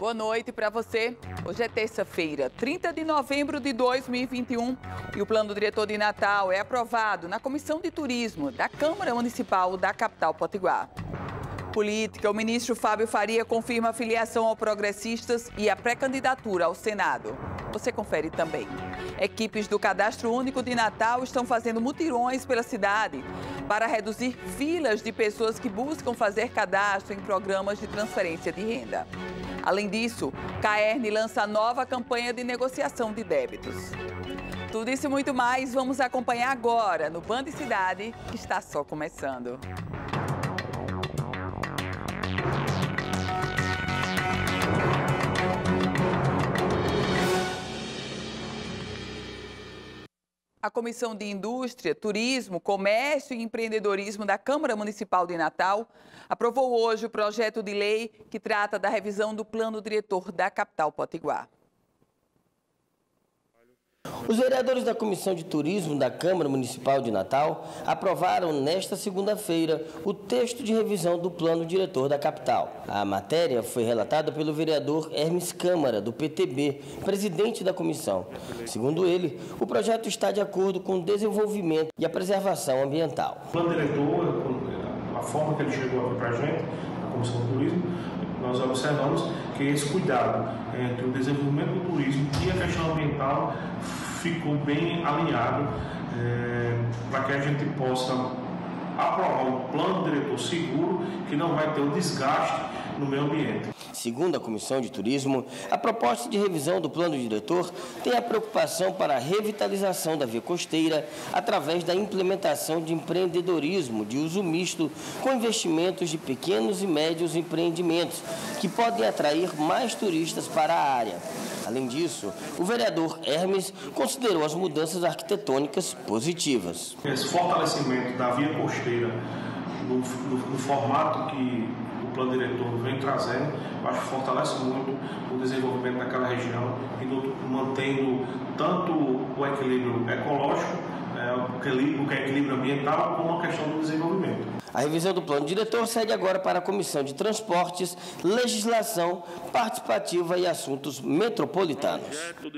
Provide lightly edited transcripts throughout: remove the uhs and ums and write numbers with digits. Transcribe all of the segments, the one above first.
Boa noite para você. Hoje é terça-feira, 30 de novembro de 2021 e o Plano Diretor de Natal é aprovado na Comissão de Turismo da Câmara Municipal da capital potiguar. Política, o ministro Fábio Faria confirma a filiação ao Progressistas e a pré-candidatura ao Senado. Você confere também. Equipes do Cadastro Único de Natal estão fazendo mutirões pela cidade para reduzir filas de pessoas que buscam fazer cadastro em programas de transferência de renda. Além disso, CAERN lança nova campanha de negociação de débitos. Tudo isso e muito mais vamos acompanhar agora no Band Cidade, que está só começando. A Comissão de Indústria, Turismo, Comércio e Empreendedorismo da Câmara Municipal de Natal aprovou hoje o projeto de lei que trata da revisão do Plano Diretor da capital potiguar. Os vereadores da Comissão de Turismo da Câmara Municipal de Natal aprovaram nesta segunda-feira o texto de revisão do Plano Diretor da capital. A matéria foi relatada pelo vereador Hermes Câmara, do PTB, presidente da comissão. Segundo ele, o projeto está de acordo com o desenvolvimento e a preservação ambiental. O Plano Diretor, a forma que ele chegou aqui para a gente, a Comissão de Turismo, nós observamos que esse cuidado entre o desenvolvimento do turismo e a questão ambiental ficou bem alinhado para que a gente possa aprovar um plano diretor seguro que não vai ter o desgaste no meio ambiente. Segundo a Comissão de Turismo, a proposta de revisão do plano diretor tem a preocupação para a revitalização da via costeira através da implementação de empreendedorismo de uso misto com investimentos de pequenos e médios empreendimentos que podem atrair mais turistas para a área. Além disso, o vereador Hermes considerou as mudanças arquitetônicas positivas. Esse fortalecimento da via costeira no formato que o plano diretor vem trazendo, eu acho que fortalece muito o desenvolvimento daquela região, mantendo tanto o equilíbrio ecológico, o equilíbrio ambiental, como a questão do desenvolvimento. A revisão do plano diretor segue agora para a Comissão de Transportes, Legislação, Participativa e Assuntos Metropolitanos.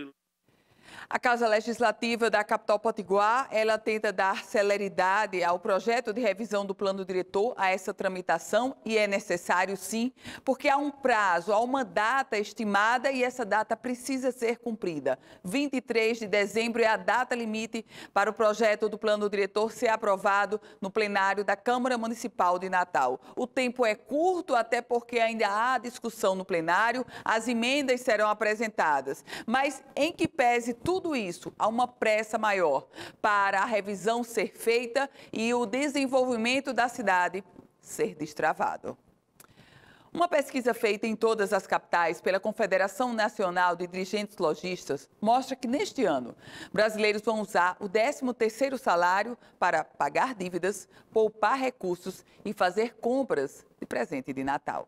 A Casa Legislativa da capital potiguar, ela tenta dar celeridade ao projeto de revisão do plano diretor, a essa tramitação, e é necessário sim, porque há um prazo, há uma data estimada e essa data precisa ser cumprida. 23 de dezembro é a data limite para o projeto do plano diretor ser aprovado no plenário da Câmara Municipal de Natal. O tempo é curto, até porque ainda há discussão no plenário, as emendas serão apresentadas, mas em que pese tudo isso, há uma pressa maior para a revisão ser feita e o desenvolvimento da cidade ser destravado. Uma pesquisa feita em todas as capitais pela Confederação Nacional de Dirigentes Lojistas mostra que neste ano, brasileiros vão usar o 13º salário para pagar dívidas, poupar recursos e fazer compras de presente de Natal.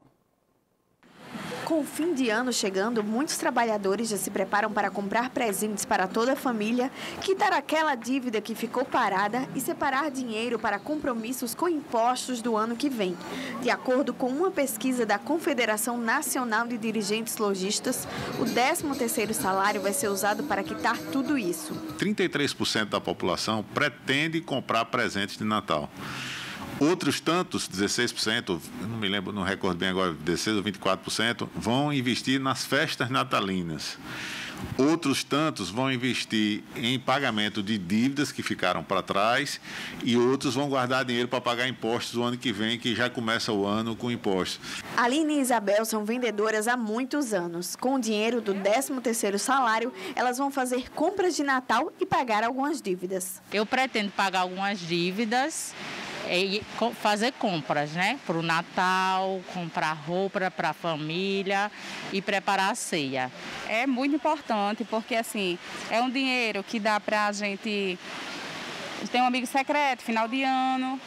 Com o fim de ano chegando, muitos trabalhadores já se preparam para comprar presentes para toda a família, quitar aquela dívida que ficou parada e separar dinheiro para compromissos com impostos do ano que vem. De acordo com uma pesquisa da Confederação Nacional de Dirigentes Lojistas, o 13º salário vai ser usado para quitar tudo isso. 33% da população pretende comprar presentes de Natal. Outros tantos, 16%, não me lembro, não recordo bem agora, 16% ou 24%, vão investir nas festas natalinas. Outros tantos vão investir em pagamento de dívidas que ficaram para trás e outros vão guardar dinheiro para pagar impostos do ano que vem, que já começa o ano com impostos. Aline e Isabel são vendedoras há muitos anos. Com o dinheiro do 13º salário, elas vão fazer compras de Natal e pagar algumas dívidas. Eu pretendo pagar algumas dívidas e fazer compras, né? Para o Natal, comprar roupa para a família e preparar a ceia. É muito importante porque, assim, é um dinheiro que dá para a gente... Tem um amigo secreto, final de ano,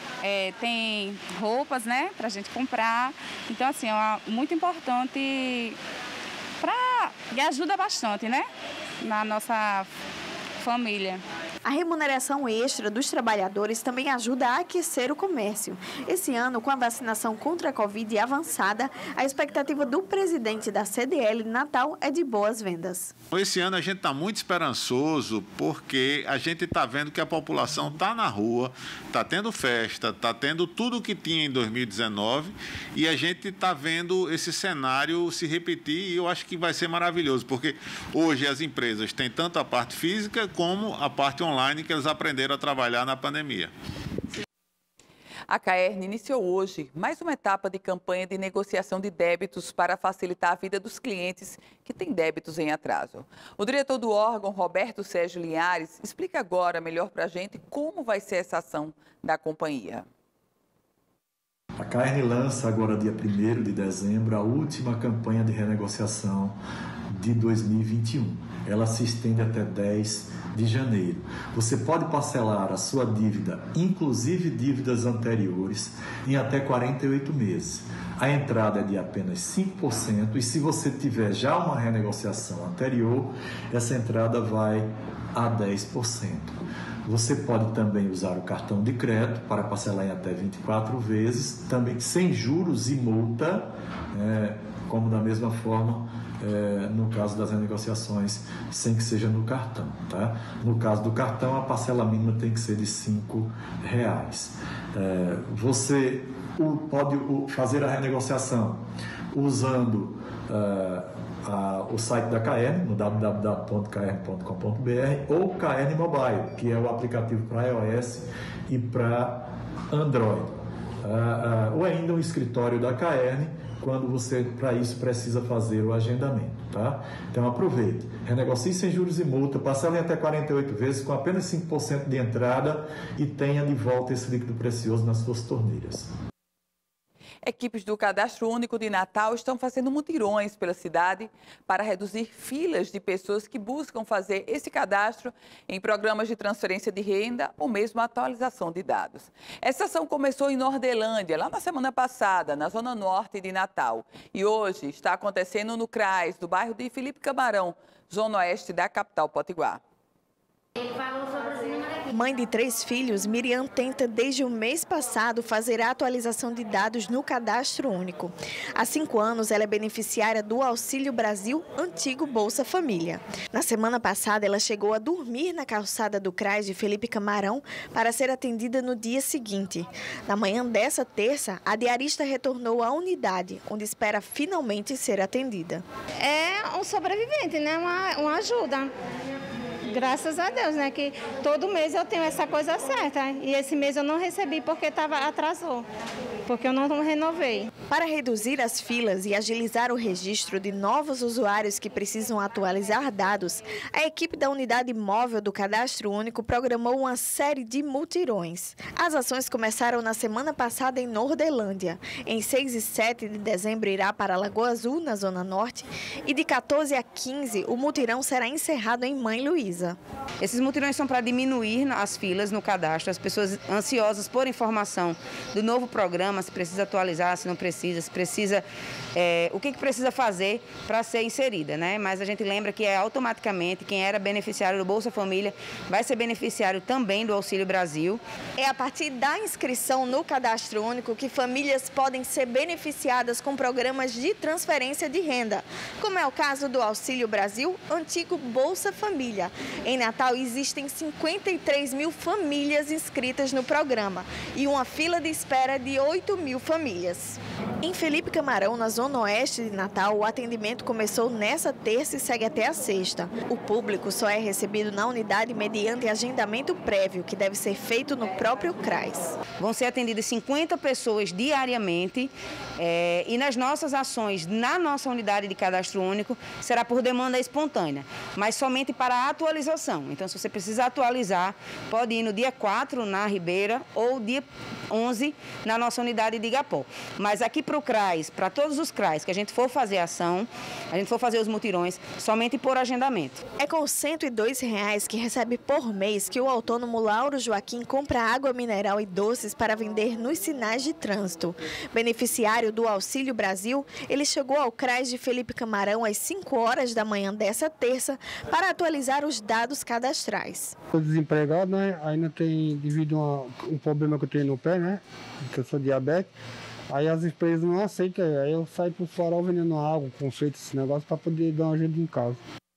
tem roupas, né? Para a gente comprar. Então, assim, é muito importante e ajuda bastante, né? Na nossa família. A remuneração extra dos trabalhadores também ajuda a aquecer o comércio. Esse ano, com a vacinação contra a Covid avançada, a expectativa do presidente da CDL Natal é de boas vendas. Esse ano a gente está muito esperançoso porque a gente está vendo que a população está na rua, está tendo festa, está tendo tudo o que tinha em 2019 e a gente está vendo esse cenário se repetir e eu acho que vai ser maravilhoso, porque hoje as empresas têm tanto a parte física como a parte online que eles aprenderam a trabalhar na pandemia. A CAERN iniciou hoje mais uma etapa de campanha de negociação de débitos para facilitar a vida dos clientes que têm débitos em atraso. O diretor do órgão, Roberto Sérgio Linhares, explica agora melhor para a gente como vai ser essa ação da companhia. A CAERN lança agora, dia 1º de dezembro, a última campanha de renegociação de 2021. Ela se estende até 10 de janeiro. Você pode parcelar a sua dívida, inclusive dívidas anteriores, em até 48 meses. A entrada é de apenas 5% e se você tiver já uma renegociação anterior, essa entrada vai a 10%. Você pode também usar o cartão de crédito para parcelar em até 24 vezes, também sem juros e multa, como da mesma forma no caso das renegociações, sem que seja no cartão. Tá? No caso do cartão, a parcela mínima tem que ser de R$5. Você pode fazer a renegociação usando o site da CAERN, no www.caern.com.br, ou CAERN Mobile, que é o aplicativo para iOS e para Android. Ou ainda um escritório da CAERN, quando você, para isso, precisa fazer o agendamento. Tá? Então, aproveite. Renegocie sem juros e multa, parcela em até 48 vezes, com apenas 5% de entrada e tenha de volta esse líquido precioso nas suas torneiras. Equipes do Cadastro Único de Natal estão fazendo mutirões pela cidade para reduzir filas de pessoas que buscam fazer esse cadastro em programas de transferência de renda ou mesmo atualização de dados. Essa ação começou em Nordelândia, lá na semana passada, na zona norte de Natal. E hoje está acontecendo no CRAS, do bairro de Felipe Camarão, zona oeste da capital potiguar. Mãe de 3 filhos, Miriam tenta desde o mês passado fazer a atualização de dados no Cadastro Único. Há 5 anos, ela é beneficiária do Auxílio Brasil, antigo Bolsa Família. Na semana passada, ela chegou a dormir na calçada do CRAS de Felipe Camarão para ser atendida no dia seguinte. Na manhã dessa terça, a diarista retornou à unidade, onde espera finalmente ser atendida. É um sobrevivente, né? Uma ajuda. Graças a Deus, né? Que todo mês eu tenho essa coisa certa. E esse mês eu não recebi porque atrasou. Porque eu não renovei. Para reduzir as filas e agilizar o registro de novos usuários que precisam atualizar dados, a equipe da Unidade Móvel do Cadastro Único programou uma série de mutirões. As ações começaram na semana passada em Nordelândia. Em 6 e 7 de dezembro irá para Lagoa Azul, na Zona Norte, e de 14 a 15 o mutirão será encerrado em Mãe Luísa. Esses mutirões são para diminuir as filas no cadastro, as pessoas ansiosas por informação do novo programa, se precisa atualizar, se não precisa, o que precisa fazer para ser inserida, né? Mas a gente lembra que automaticamente quem era beneficiário do Bolsa Família vai ser beneficiário também do Auxílio Brasil. É a partir da inscrição no Cadastro Único que famílias podem ser beneficiadas com programas de transferência de renda, como é o caso do Auxílio Brasil, antigo Bolsa Família. Em Natal, existem 53 mil famílias inscritas no programa e uma fila de espera de 8 mil famílias. Em Felipe Camarão, na zona oeste de Natal, o atendimento começou nessa terça e segue até a sexta. O público só é recebido na unidade mediante agendamento prévio, que deve ser feito no próprio CRAS. Vão ser atendidas 50 pessoas diariamente e nas nossas ações, na nossa unidade de cadastro único, será por demanda espontânea, mas somente para a atualização. Então, se você precisa atualizar, pode ir no dia 4 na Ribeira ou dia 11 na nossa unidade de Igapó. Mas aqui para o CRAS, para todos os CRAS, que a gente for fazer ação, a gente for fazer os mutirões, somente por agendamento. É com R$ 102,00 que recebe por mês que o autônomo Lauro Joaquim compra água mineral e doces para vender nos sinais de trânsito. Beneficiário do Auxílio Brasil, ele chegou ao CRAS de Felipe Camarão às 5 horas da manhã dessa terça para atualizar os dados cadastrais. Estou desempregado, né? Ainda tem, devido a um problema que eu tenho no pé, né? Que eu sou diabético. Aí as empresas não aceitam, aí eu saio para o farol vendendo água, confeito, esse negócio, para poder dar uma ajuda em casa.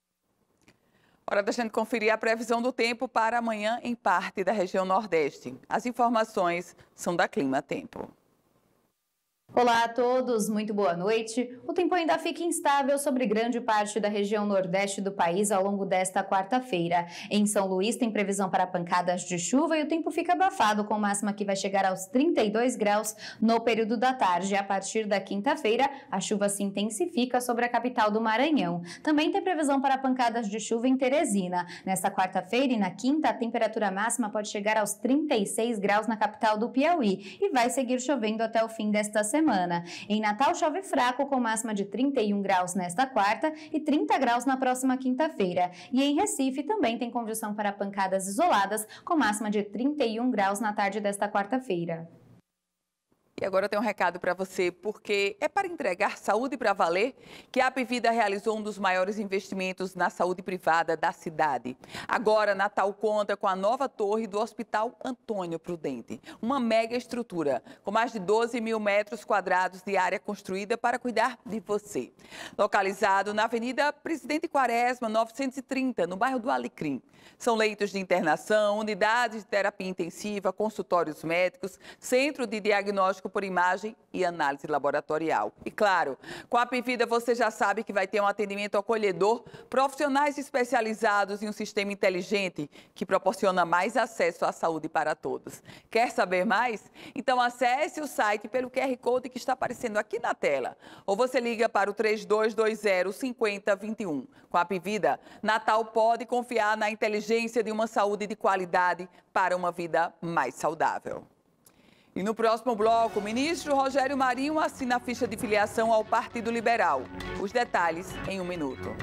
Hora da gente conferir a previsão do tempo para amanhã em parte da região Nordeste. As informações são da Clima Tempo. Olá a todos, muito boa noite. O tempo ainda fica instável sobre grande parte da região nordeste do país ao longo desta quarta-feira. Em São Luís tem previsão para pancadas de chuva e o tempo fica abafado, com máxima que vai chegar aos 32 graus no período da tarde. A partir da quinta-feira, a chuva se intensifica sobre a capital do Maranhão. Também tem previsão para pancadas de chuva em Teresina. Nesta quarta-feira e na quinta, a temperatura máxima pode chegar aos 36 graus na capital do Piauí e vai seguir chovendo até o fim desta semana. Em Natal chove fraco com máxima de 31 graus nesta quarta e 30 graus na próxima quinta-feira. E em Recife também tem condição para pancadas isoladas com máxima de 31 graus na tarde desta quarta-feira. E agora eu tenho um recado para você, porque é para entregar saúde para valer que a Apvida realizou um dos maiores investimentos na saúde privada da cidade. Agora, Natal conta com a nova torre do Hospital Antônio Prudente, uma mega estrutura com mais de 12 mil metros quadrados de área construída para cuidar de você. Localizado na Avenida Presidente Quaresma, 930, no bairro do Alecrim. São leitos de internação, unidades de terapia intensiva, consultórios médicos, centro de diagnóstico por imagem e análise laboratorial. E claro, com a Apvida você já sabe que vai ter um atendimento acolhedor, profissionais especializados em um sistema inteligente que proporciona mais acesso à saúde para todos. Quer saber mais? Então acesse o site pelo QR Code que está aparecendo aqui na tela. Ou você liga para o 3220-5021. Com a Apvida, Natal pode confiar na inteligência de uma saúde de qualidade para uma vida mais saudável. E no próximo bloco, o ministro Rogério Marinho assina a ficha de filiação ao Partido Liberal. Os detalhes em um minuto.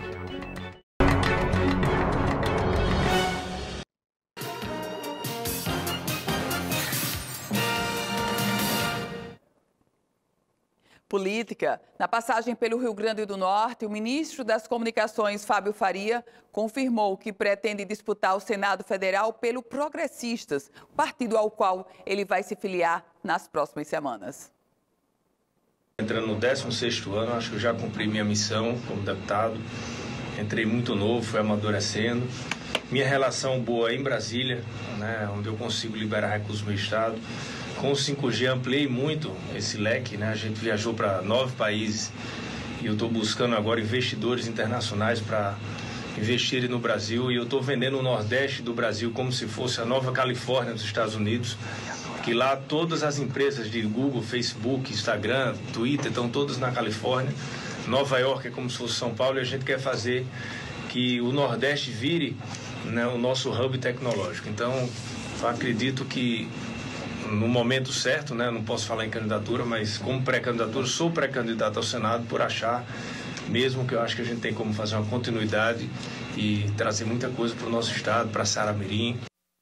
Política. Na passagem pelo Rio Grande do Norte, o ministro das Comunicações, Fábio Faria, confirmou que pretende disputar o Senado Federal pelo Progressistas, partido ao qual ele vai se filiar nas próximas semanas. Entrando no 16º ano, acho que eu já cumpri minha missão como deputado. Entrei muito novo, fui amadurecendo. Minha relação boa em Brasília, né, onde eu consigo liberar recursos do meu estado. Com o 5G ampliei muito esse leque, né? A gente viajou para 9 países e eu estou buscando agora investidores internacionais para investirem no Brasil, e eu estou vendendo o Nordeste do Brasil como se fosse a Nova Califórnia dos Estados Unidos, que lá todas as empresas de Google, Facebook, Instagram, Twitter estão todas na Califórnia. Nova York é como se fosse São Paulo, e a gente quer fazer que o Nordeste vire, né, o nosso hub tecnológico. Então, eu acredito que no momento certo, né, não posso falar em candidatura, mas como pré-candidatura, sou pré-candidato ao Senado por achar mesmo que eu acho que a gente tem como fazer uma continuidade e trazer muita coisa para o nosso estado, para Saramirim.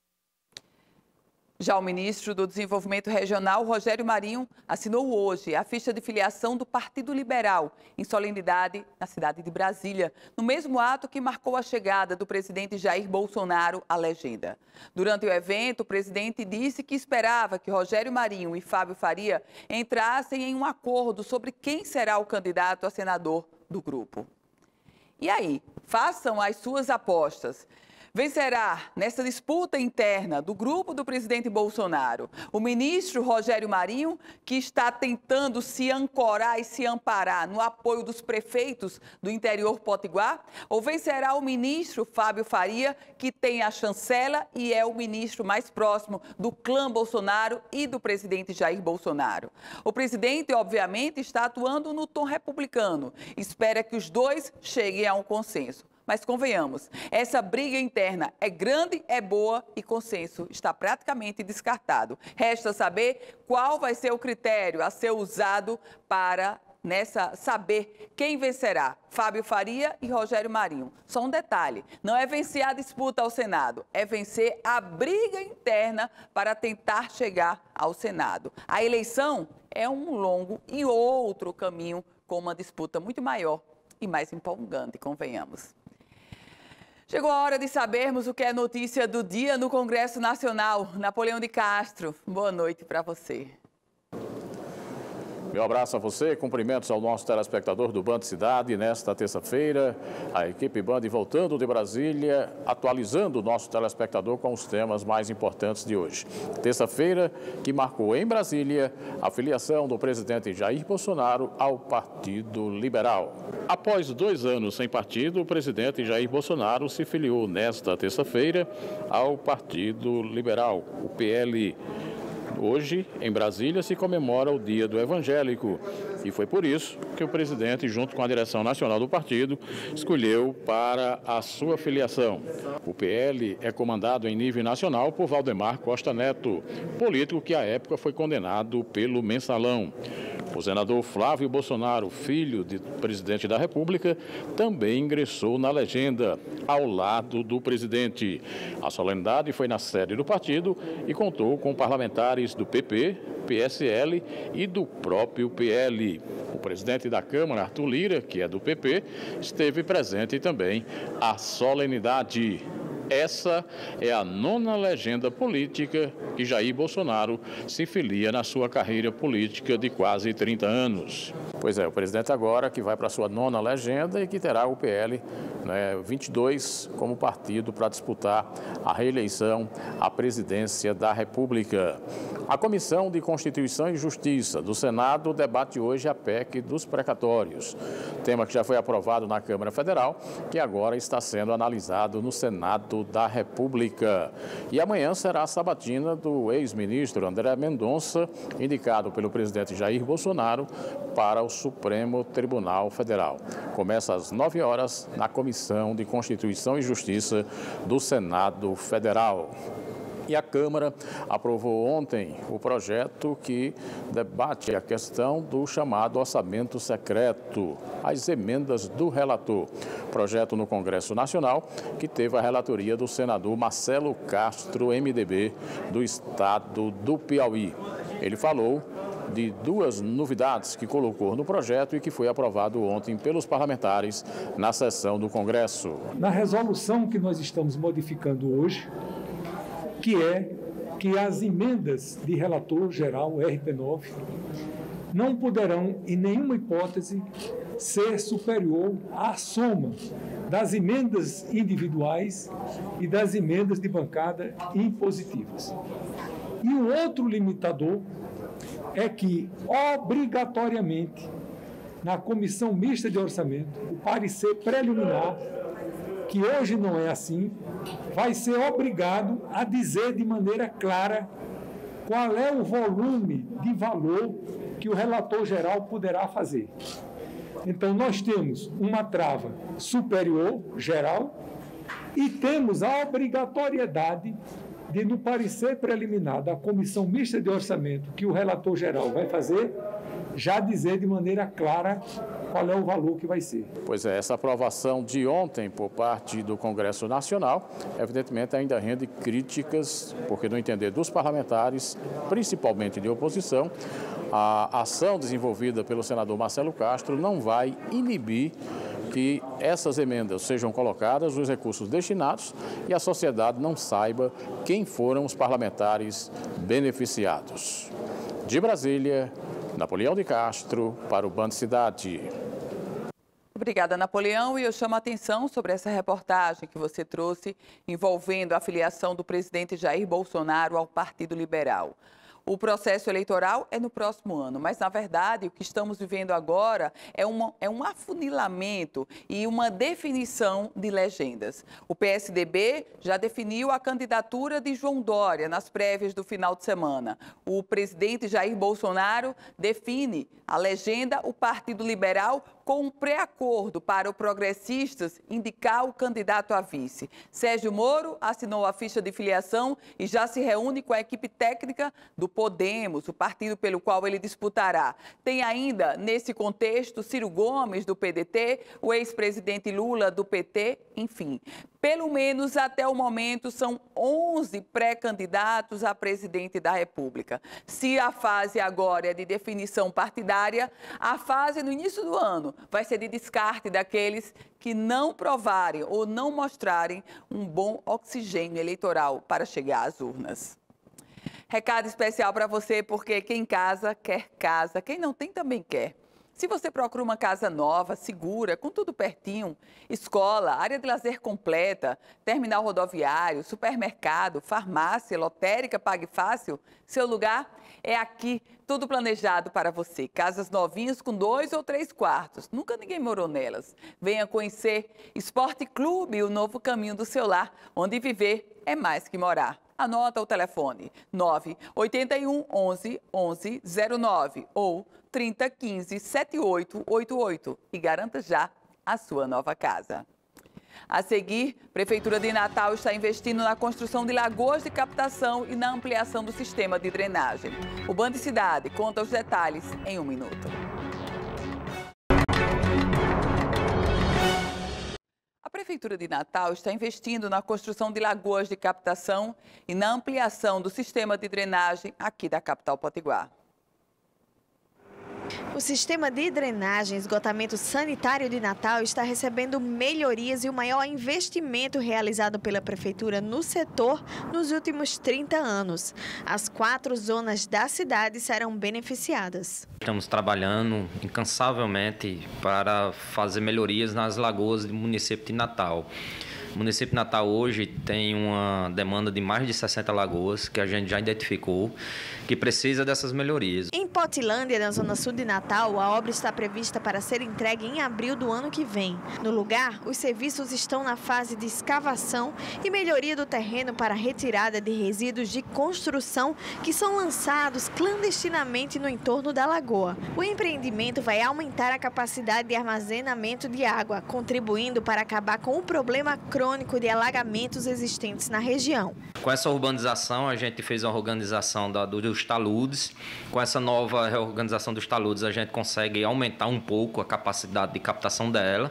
Já o ministro do Desenvolvimento Regional, Rogério Marinho, assinou hoje a ficha de filiação do Partido Liberal, em solenidade na cidade de Brasília, no mesmo ato que marcou a chegada do presidente Jair Bolsonaro à legenda. Durante o evento, o presidente disse que esperava que Rogério Marinho e Fábio Faria entrassem em um acordo sobre quem será o candidato a senador do grupo. E aí, façam as suas apostas. Vencerá nessa disputa interna do grupo do presidente Bolsonaro o ministro Rogério Marinho, que está tentando se ancorar e se amparar no apoio dos prefeitos do interior potiguar? Ou vencerá o ministro Fábio Faria, que tem a chancela e é o ministro mais próximo do clã Bolsonaro e do presidente Jair Bolsonaro? O presidente, obviamente, está atuando no tom republicano. Espera que os dois cheguem a um consenso. Mas convenhamos, essa briga interna é grande, é boa e consenso está praticamente descartado. Resta saber qual vai ser o critério a ser usado para saber quem vencerá, Fábio Faria e Rogério Marinho. Só um detalhe, não é vencer a disputa ao Senado, é vencer a briga interna para tentar chegar ao Senado. A eleição é um longo e outro caminho com uma disputa muito maior e mais empolgante, convenhamos. Chegou a hora de sabermos o que é notícia do dia no Congresso Nacional. Napoleão de Castro, boa noite para você. Meu abraço a você, cumprimentos ao nosso telespectador do Band Cidade. Nesta terça-feira, a equipe Band voltando de Brasília, atualizando o nosso telespectador com os temas mais importantes de hoje. Terça-feira que marcou em Brasília a filiação do presidente Jair Bolsonaro ao Partido Liberal. Após 2 anos sem partido, o presidente Jair Bolsonaro se filiou nesta terça-feira ao Partido Liberal, o PL. Hoje, em Brasília, se comemora o Dia do Evangélico e foi por isso que o presidente, junto com a direção nacional do partido, escolheu para a sua filiação. O PL é comandado em nível nacional por Valdemar Costa Neto, político que à época foi condenado pelo Mensalão. O senador Flávio Bolsonaro, filho do presidente da República, também ingressou na legenda, ao lado do presidente. A solenidade foi na sede do partido e contou com parlamentares do PP, PSL e do próprio PL. O presidente da Câmara, Arthur Lira, que é do PP, esteve presente também à solenidade. Essa é a 9ª legenda política que Jair Bolsonaro se filia na sua carreira política de quase 30 anos. Pois é, o presidente agora que vai para a sua 9ª legenda e que terá o PL 22 como partido para disputar a reeleição à presidência da República. A Comissão de Constituição e Justiça do Senado debate hoje a PEC dos precatórios, tema que já foi aprovado na Câmara Federal, que agora está sendo analisado no Senado da República. E amanhã será a sabatina do ex-ministro André Mendonça, indicado pelo presidente Jair Bolsonaro para o Supremo Tribunal Federal. Começa às 9 horas na Comissão de Constituição e Justiça do Senado Federal. E a Câmara aprovou ontem o projeto que debate a questão do chamado orçamento secreto, as emendas do relator. Projeto no Congresso Nacional que teve a relatoria do senador Marcelo Castro, MDB, do estado do Piauí. Ele falou de 2 novidades que colocou no projeto e que foi aprovado ontem pelos parlamentares na sessão do Congresso. Na resolução que nós estamos modificando hoje, que é que as emendas de relator geral, RP9, não poderão, em nenhuma hipótese, ser superior à soma das emendas individuais e das emendas de bancada impositivas. E o outro limitador é que, obrigatoriamente, na Comissão Mista de Orçamento, o parecer preliminar, que hoje não é assim, vai ser obrigado a dizer de maneira clara qual é o volume de valor que o relator geral poderá fazer. Então, nós temos uma trava superior, geral, e temos a obrigatoriedade de, no parecer preliminar da Comissão Mista de Orçamento, que o relator geral vai fazer, já dizer de maneira clara qual é o valor que vai ser. Pois é, essa aprovação de ontem por parte do Congresso Nacional, evidentemente ainda rende críticas, porque no entender dos parlamentares, principalmente de oposição, a ação desenvolvida pelo senador Marcelo Castro não vai inibir que essas emendas sejam colocadas, os recursos destinados e a sociedade não saiba quem foram os parlamentares beneficiados. De Brasília, Napoleão de Castro, para o Band Cidade. Obrigada, Napoleão. E eu chamo a atenção sobre essa reportagem que você trouxe envolvendo a filiação do presidente Jair Bolsonaro ao Partido Liberal. O processo eleitoral é no próximo ano, mas, na verdade, o que estamos vivendo agora é um afunilamento e uma definição de legendas. O PSDB já definiu a candidatura de João Dória nas prévias do final de semana. O presidente Jair Bolsonaro define a legenda, o Partido Liberal, com um pré-acordo para o Progressistas indicar o candidato a vice. Sérgio Moro assinou a ficha de filiação e já se reúne com a equipe técnica do Podemos, o partido pelo qual ele disputará. Tem ainda, nesse contexto, Ciro Gomes, do PDT, o ex-presidente Lula, do PT, enfim. Pelo menos até o momento, são 11 pré-candidatos a presidente da República. Se a fase agora é de definição partidária, a fase no início do ano vai ser de descarte daqueles que não provarem ou não mostrarem um bom oxigênio eleitoral para chegar às urnas. Recado especial para você, porque quem casa, quer casa. Quem não tem, também quer. Se você procura uma casa nova, segura, com tudo pertinho, escola, área de lazer completa, terminal rodoviário, supermercado, farmácia, lotérica, Pague Fácil, seu lugar é aqui, tudo planejado para você. Casas novinhas com 2 ou 3 quartos, nunca ninguém morou nelas. Venha conhecer Esporte Clube, o novo caminho do seu lar, onde viver é mais que morar. Anota o telefone 981 11 11 09 ou 3015 7888 e garanta já a sua nova casa. A seguir, Prefeitura de Natal está investindo na construção de lagoas de captação e na ampliação do sistema de drenagem. O Band Cidade conta os detalhes em 1 minuto. A Prefeitura de Natal está investindo na construção de lagoas de captação e na ampliação do sistema de drenagem aqui da capital potiguar. O sistema de drenagem e esgotamento sanitário de Natal está recebendo melhorias e o maior investimento realizado pela Prefeitura no setor nos últimos 30 anos. As 4 zonas da cidade serão beneficiadas. Estamos trabalhando incansavelmente para fazer melhorias nas lagoas do município de Natal. O município de Natal hoje tem uma demanda de mais de 60 lagoas que a gente já identificou, que precisa dessas melhorias. Em Potilândia, na zona sul de Natal, a obra está prevista para ser entregue em abril do ano que vem. No lugar, os serviços estão na fase de escavação e melhoria do terreno para retirada de resíduos de construção que são lançados clandestinamente no entorno da lagoa. O empreendimento vai aumentar a capacidade de armazenamento de água, contribuindo para acabar com o problema crônico de alagamentos existentes na região. Com essa urbanização, a gente fez uma organização dos taludes. Com essa nova reorganização dos taludes, a gente consegue aumentar um pouco a capacidade de captação dela.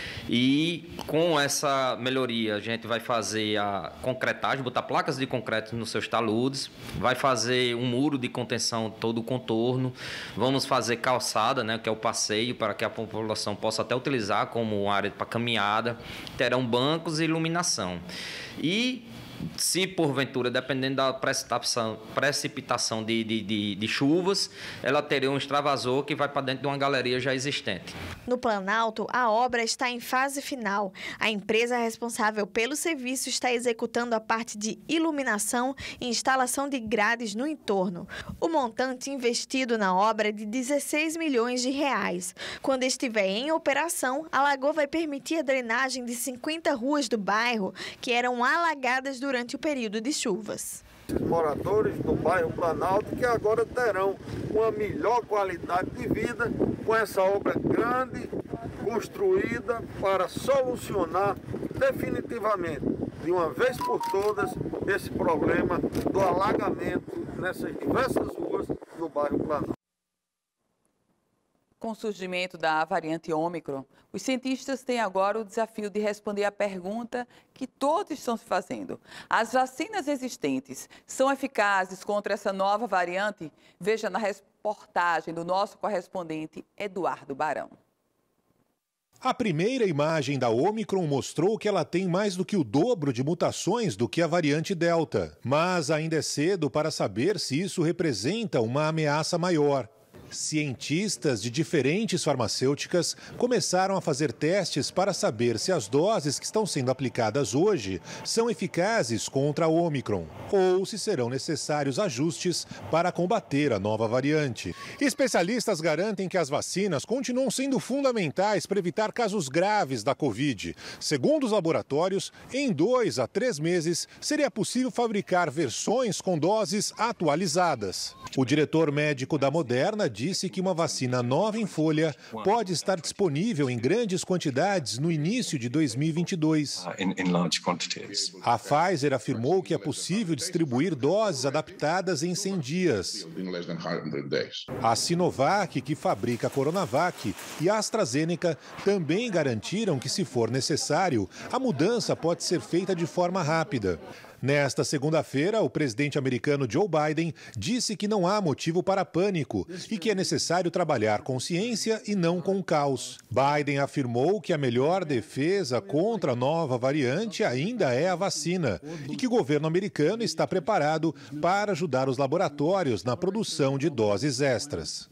E com essa melhoria, a gente vai fazer a concretagem, botar placas de concreto nos seus taludes, vai fazer um muro de contenção todo o contorno, vamos fazer calçada, né, que é o passeio, para que a população possa até utilizar como área para caminhada, terão bancos e iluminação. E se porventura, dependendo da precipitação de chuvas, ela teria um extravasor que vai para dentro de uma galeria já existente. No Planalto, a obra está em fase final. A empresa responsável pelo serviço está executando a parte de iluminação e instalação de grades no entorno. O montante investido na obra é de 16 milhões de reais. Quando estiver em operação, a lagoa vai permitir a drenagem de 50 ruas do bairro que eram alagadas durante o período de chuvas. Os moradores do bairro Planalto que agora terão uma melhor qualidade de vida com essa obra grande, construída para solucionar definitivamente, de uma vez por todas, esse problema do alagamento nessas diversas ruas do bairro Planalto. Com o surgimento da variante Ômicron, os cientistas têm agora o desafio de responder à pergunta que todos estão se fazendo. As vacinas existentes são eficazes contra essa nova variante? Veja na reportagem do nosso correspondente Eduardo Barão. A primeira imagem da Ômicron mostrou que ela tem mais do que o dobro de mutações do que a variante Delta. Mas ainda é cedo para saber se isso representa uma ameaça maior. Cientistas de diferentes farmacêuticas começaram a fazer testes para saber se as doses que estão sendo aplicadas hoje são eficazes contra a Ômicron ou se serão necessários ajustes para combater a nova variante. Especialistas garantem que as vacinas continuam sendo fundamentais para evitar casos graves da Covid. Segundo os laboratórios, em 2 a 3 meses seria possível fabricar versões com doses atualizadas. O diretor médico da Moderna disse que uma vacina nova em folha pode estar disponível em grandes quantidades no início de 2022. A Pfizer afirmou que é possível distribuir doses adaptadas em 100 dias. A Sinovac, que fabrica a Coronavac, e a AstraZeneca também garantiram que, se for necessário, a mudança pode ser feita de forma rápida. Nesta segunda-feira, o presidente americano Joe Biden disse que não há motivo para pânico e que é necessário trabalhar com ciência e não com caos. Biden afirmou que a melhor defesa contra a nova variante ainda é a vacina e que o governo americano está preparado para ajudar os laboratórios na produção de doses extras.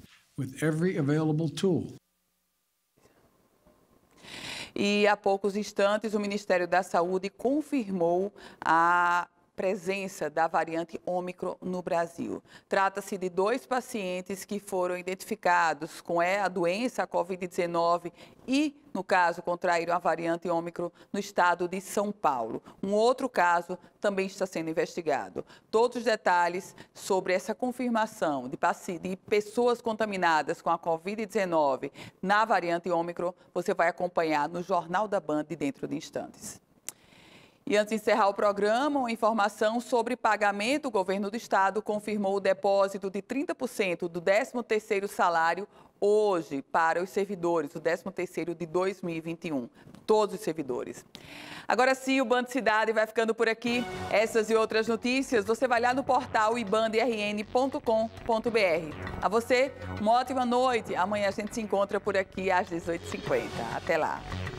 E há poucos instantes, o Ministério da Saúde confirmou a presença da variante Ômicron no Brasil. Trata-se de 2 pacientes que foram identificados com a doença, a Covid-19, e, no caso, contraíram a variante Ômicron no estado de São Paulo. Um outro caso também está sendo investigado. Todos os detalhes sobre essa confirmação de pessoas contaminadas com a Covid-19 na variante Ômicron, você vai acompanhar no Jornal da Band dentro de instantes. E antes de encerrar o programa, uma informação sobre pagamento. O governo do estado confirmou o depósito de 30% do 13º salário hoje para os servidores, o 13º de 2021, todos os servidores. Agora sim, o Band Cidade vai ficando por aqui. Essas e outras notícias você vai lá no portal ibandrn.com.br. A você, uma ótima noite. Amanhã a gente se encontra por aqui às 18h50. Até lá.